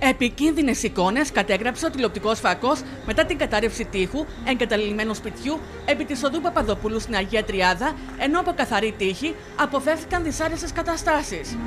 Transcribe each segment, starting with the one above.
Επικίνδυνες εικόνες κατέγραψε ο τηλεοπτικός φακός μετά την κατάρρευση τείχου εγκαταλειμμένου σπιτιού επί της οδού Παπαδοπούλου στην Αγία Τριάδα, ενώ από καθαρή τύχη αποφεύθηκαν δυσάρεστες καταστάσεις.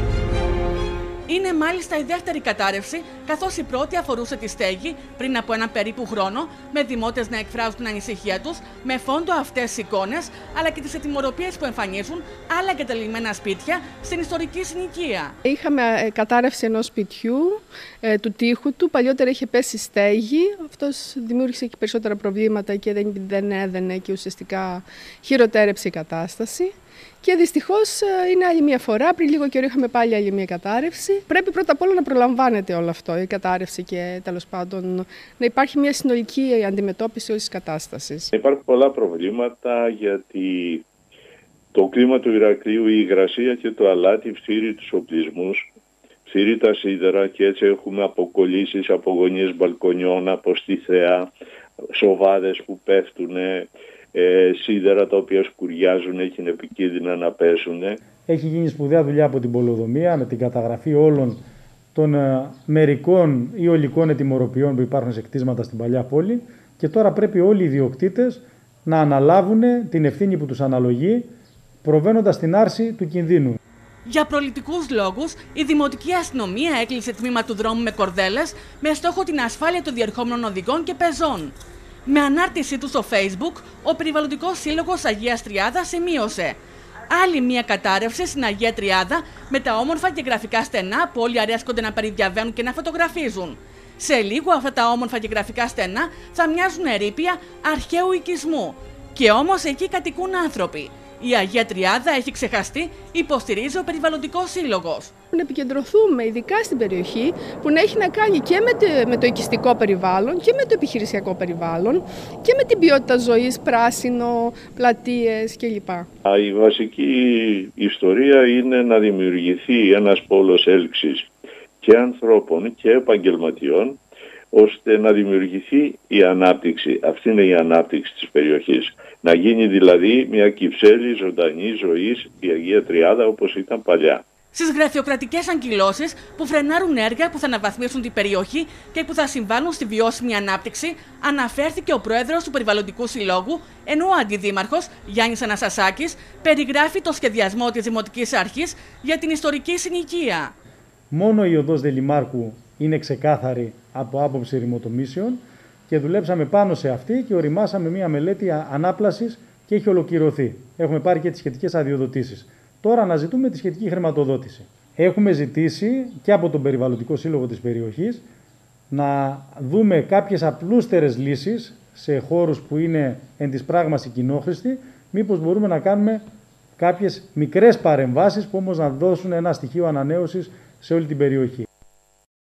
Είναι μάλιστα η δεύτερη κατάρρευση, καθώς η πρώτη αφορούσε τη στέγη πριν από έναν περίπου χρόνο, με δημότες να εκφράζουν την ανησυχία τους με φόντο αυτές τις εικόνες, αλλά και τις ατιμωρροπίες που εμφανίζουν άλλα εγκαταλειμμένα σπίτια στην ιστορική συνοικία. Είχαμε κατάρρευση ενός σπιτιού, του τοίχου του. Παλιότερα είχε πέσει στέγη. Αυτός δημιούργησε και περισσότερα προβλήματα και δεν έδαινε και ουσιαστικά χειροτέρεψε η κατάσταση. Και δυστυχώς είναι άλλη μια φορά, πριν λίγο καιρό είχαμε πάλι άλλη μια κατάρρευση. Πρέπει πρώτα απ' όλα να προλαμβάνεται όλο αυτό, η κατάρρευση και τέλος πάντων να υπάρχει μια συνολική αντιμετώπιση όλης της κατάστασης. Υπάρχουν πολλά προβλήματα γιατί το κλίμα του Ηρακλείου, η υγρασία και το αλάτι ψήρει τους οπλισμούς, ψήρει τα σίδερα και έτσι έχουμε αποκολλήσεις από γωνίες μπαλκονιών, από στη θεά, σοβάδες που πέφτουν, σίδερα τα οποία σκουριάζουν και είναι επικίνδυνα να πέσουν. Έχει γίνει σπουδαία δουλειά από την πολεοδομία με την καταγραφή όλων των μερικών ή ολικών ετοιμορροπιών που υπάρχουν σε κτίσματα στην παλιά πόλη και τώρα πρέπει όλοι οι ιδιοκτήτες να αναλάβουν την ευθύνη που τους αναλογεί, προβαίνοντας στην άρση του κινδύνου. Για προληπτικούς λόγους, η Δημοτική Αστυνομία έκλεισε τμήμα του δρόμου με κορδέλες με στόχο την ασφάλεια των διερχόμενων οδηγών και πεζών. Με ανάρτησή του στο Facebook, ο Περιβαλλοντικός Σύλλογος Αγίας Τριάδας σημείωσε άλλη μια κατάρρευση στην Αγία Τριάδα με τα όμορφα και γραφικά στενά που όλοι αρέσκονται να περιδιαβαίνουν και να φωτογραφίζουν. Σε λίγο αυτά τα όμορφα και γραφικά στενά θα μοιάζουν ερείπια αρχαίου οικισμού. Και όμως εκεί κατοικούν άνθρωποι. Η Αγία Τριάδα έχει ξεχαστεί, υποστηρίζει ο Περιβαλλοντικός Σύλλογος. Να επικεντρωθούμε ειδικά στην περιοχή που να έχει να κάνει και με το οικιστικό περιβάλλον και με το επιχειρησιακό περιβάλλον και με την ποιότητα ζωής, πράσινο, πλατείες κλπ. Η βασική ιστορία είναι να δημιουργηθεί ένας πόλος έλξης και ανθρώπων και επαγγελματιών, ώστε να δημιουργηθεί η ανάπτυξη. Αυτή είναι η ανάπτυξη της περιοχής. Να γίνει δηλαδή μια Κυψέλη ζωντανή ζωής η Αγία Τριάδα όπως ήταν παλιά. Στις γραφειοκρατικές αγκυλώσεις που φρενάρουν έργα που θα αναβαθμίσουν την περιοχή και που θα συμβάλλουν στη βιώσιμη ανάπτυξη, αναφέρθηκε ο πρόεδρος του Περιβαλλοντικού Συλλόγου, ενώ ο αντιδήμαρχος Γιάννης Αναστασάκης περιγράφει το σχεδιασμό της Δημοτικής Αρχής για την ιστορική συνοικία. Μόνο η οδός Δελημάρκου είναι ξεκάθαρη από άποψη ρημοτομήσεων και δουλέψαμε πάνω σε αυτή και οριμάσαμε μια μελέτη ανάπλασης και έχει ολοκληρωθεί. Έχουμε πάρει και τις σχετικές αδειοδοτήσεις. Τώρα αναζητούμε τη σχετική χρηματοδότηση. Έχουμε ζητήσει και από τον Περιβαλλοντικό Σύλλογο της περιοχής να δούμε κάποιες απλούστερες λύσεις σε χώρους που είναι εν της πράγμαση κοινόχρηστοι, μήπως μπορούμε να κάνουμε κάποιες μικρές παρεμβάσεις που όμως να δώσουν ένα στοιχείο ανανέωσης σε όλη την περιοχή.